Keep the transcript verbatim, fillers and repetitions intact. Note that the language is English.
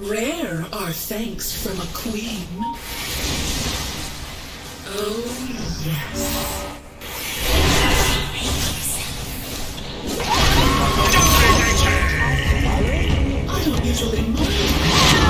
Rare are thanks from a queen. Oh, yes. I don't usually mind.